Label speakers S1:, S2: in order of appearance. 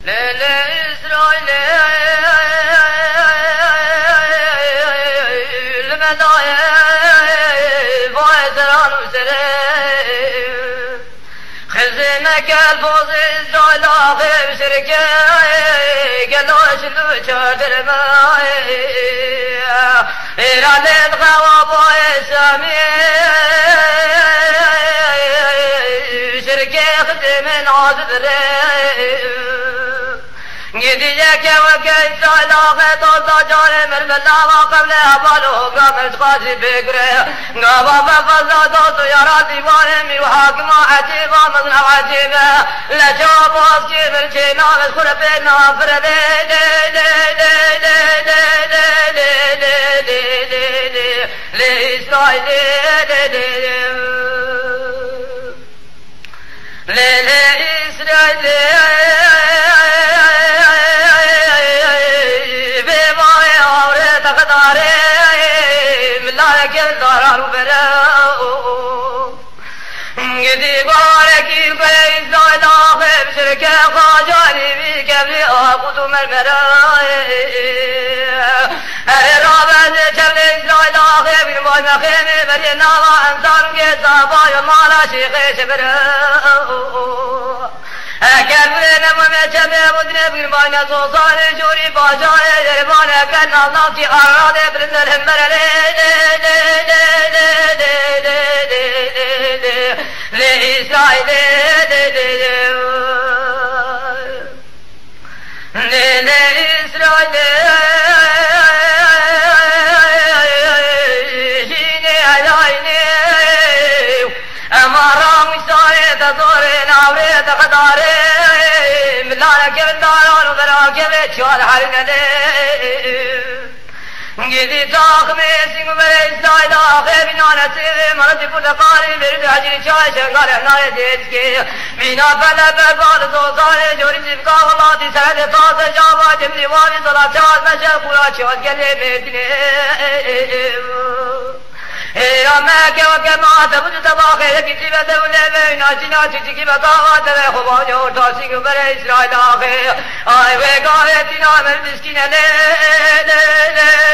S1: لإسرائيل المدايب وإسران وسرين خزمك الفوز إسرائيل آخر شركة قلوش الوشادر ماي إرادة خواب وإسامي شركة خزم نازد رين گیدیه وکی سالاخه دوستا جانه مرملا و قبل اولو قامت خاصی بگره قابا فضا دوستو یارا دیوانه میرو حاکم عجیبا مزنع عجیبه لجواب واسکی برچه نامت خور پی نافر دی دی دی دی دی دی دی دی دی دی لی اسرائیل دی دی لی اسرائیل دارانو برو گدی بارکی فیض داخل شرکه خاجانی بی کبری آقودو مرمرای رابط چبل اسرائیل داخل بین بای مخیمی بری ناوا انسان که صحبای مالا شیخه شبرو اکبر نمومه چبه بودنه بین بای نسوسان جوری باجای دربان اکن الله کی آراده برندر همبرلی لإسرائيل لإسرائيل جيني عيني أمارا مشتاري تزوري ناوري تقداري ملانك بنداران وبراك بيتشوال حالنا گیدی تاخ میں سنگ برے اسلائی داخے بینانا سیوے مرد پلقانی برد حجری چای شنگار احنائے دیت کے بینا پہلے برباد سوزارے جوری جبکا واللہ دی سرد تاز جاوا جملی وانی صلاح چاہت مشہ پورا چاہت گلے بیتنے میں کہ وقت ماتا بجھ تباخے کسی بدے بلے بینا چنا چچی کی بتاوات ہے خوبا جو اٹھا سنگ برے اسلائی داخے آئے وے گاہے تینا میں مسکین لے لے لے